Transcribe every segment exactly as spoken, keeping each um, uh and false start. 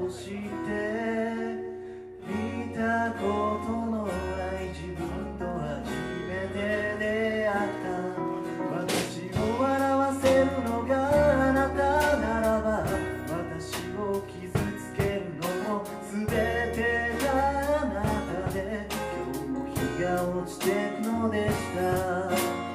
として見たことのない自分と初めて出会った。私を笑わせるのがあなたならば、私を傷つけるのも全てがあなたで、今日も日が落ちてくのでした。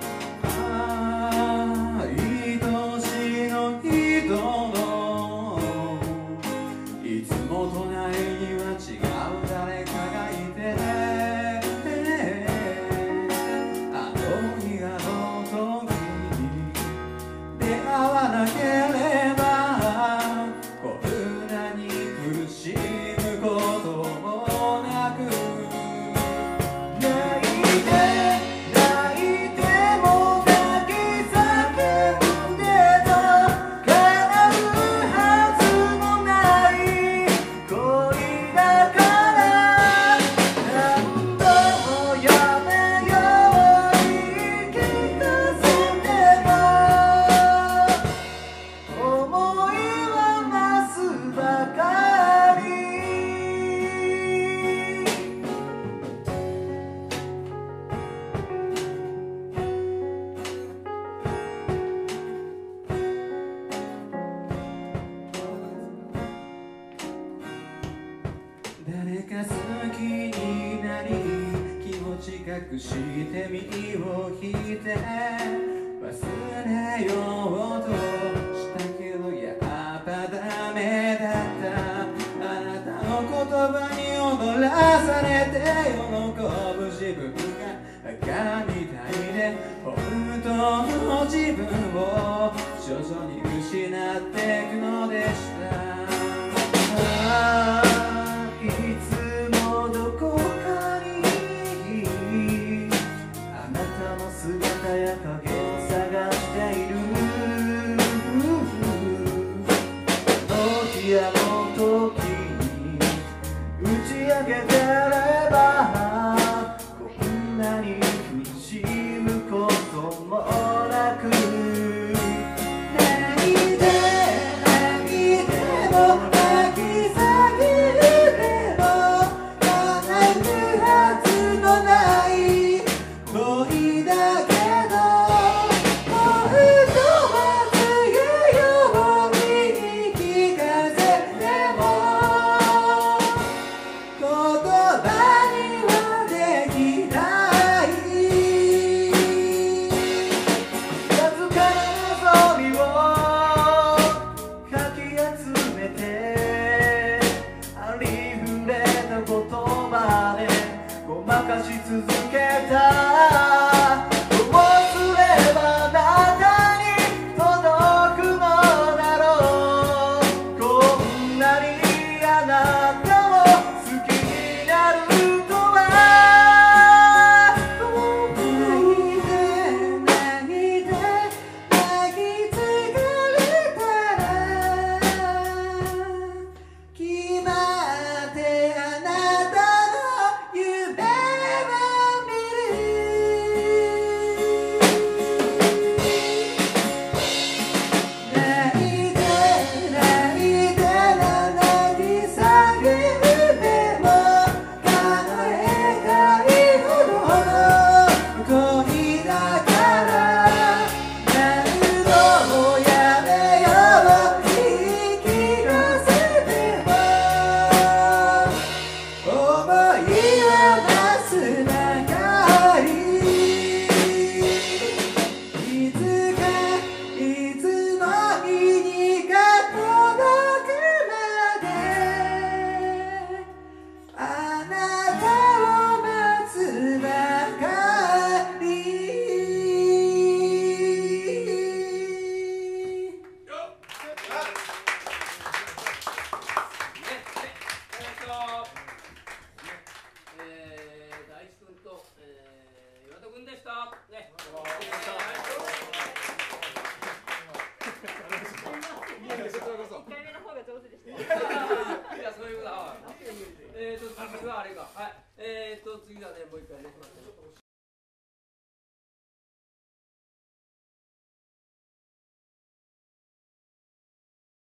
誰か好きになり気持ち隠して身を引いて忘れようとしたけどやっぱダメだった。あなたの言葉に踊らされて喜ぶ自分が赤みたいで、本当の自分を徐々に失っていくのでした。し続けた。どうすればあなたに届くのだろう。こんなにあなたを好きになるとは。泣いて泣いて泣き疲れたら決まってあなたの夢えーと次はあれか、はい、えーと次はねもう一回ね。